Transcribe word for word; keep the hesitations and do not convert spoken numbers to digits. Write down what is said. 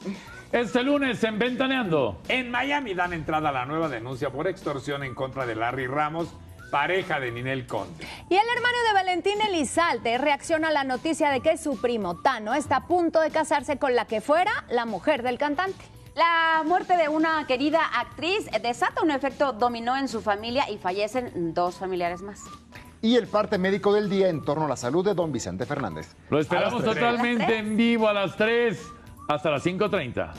Este lunes en Ventaneando. En Miami dan entrada a la nueva denuncia por extorsión en contra de Larry Ramos, pareja de Ninel Conde. Y el hermano de Valentín Elizalde reacciona a la noticia de que su primo Tano está a punto de casarse con la que fuera la mujer del cantante. La muerte de una querida actriz desata un efecto dominó en su familia y fallecen dos familiares más. Y el parte médico del día en torno a la salud de don Vicente Fernández. Lo esperamos totalmente en vivo a las tres hasta las cinco treinta.